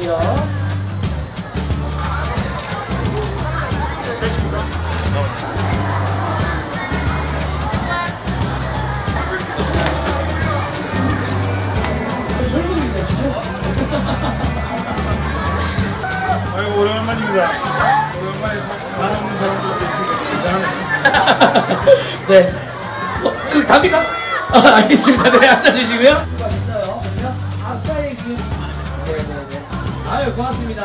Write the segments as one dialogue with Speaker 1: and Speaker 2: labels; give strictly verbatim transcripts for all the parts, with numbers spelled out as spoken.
Speaker 1: 주시고요.
Speaker 2: 아이고 오랜만입니다. 오랜만에 많은 사람들도 있으니까 이상하네.
Speaker 1: 네. 어, 그 답니까? 아, 알겠습니다. 네, 앉아주시고요. 있어요. 그러면 아까의 그. 네네네. 아유, 고맙습니다.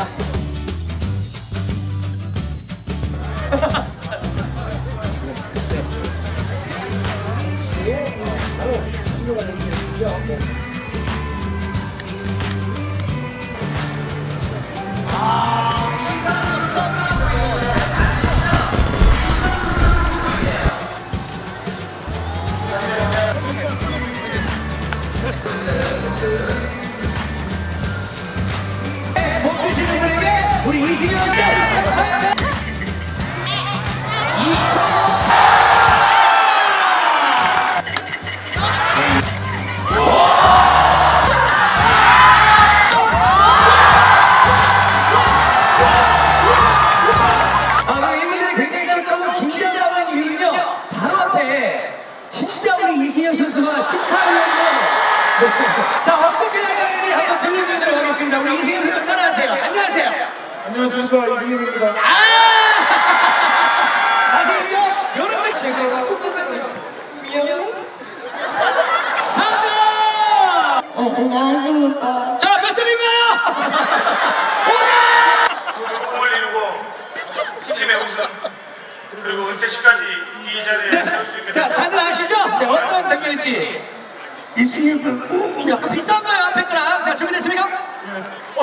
Speaker 1: 멈추시는 분에게 우리 이승현 자, 헛곡기 나가는데 한번 들려드리도록 하겠습니다. 우리 이승현 선수 따라하세요. 안녕하세요.
Speaker 2: 안녕하세요, 이승현입니다.
Speaker 1: 아! 아시겠죠? 여러분 제가 삼 점!
Speaker 3: 어, 안녕하십니까.
Speaker 1: 자, 몇 점인가요?
Speaker 2: 꿈을 이루고 팀의 우승 그리고 은퇴시까지 이 자리에 세울 수 있게
Speaker 1: 자,
Speaker 2: 됐습니다.
Speaker 1: 다들 아시죠? 네, 어떤 장면인지. 이승현 약간 비슷한가요? 앞에 거랑. 자, 준비됐습니까? 오, 오,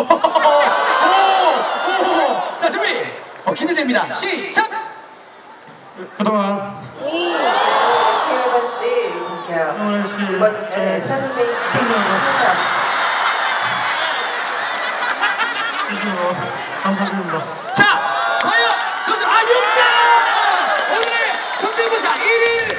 Speaker 1: 오. 자, 준비. 어, 기대됩니다. 시작.
Speaker 2: 그동안
Speaker 4: 세번째 공격, 두 번째 서브베이스
Speaker 2: 해주셔서 감사드립니다.
Speaker 1: 자, 과연 점수 아 육 점! 오늘의 점수해보자 일 위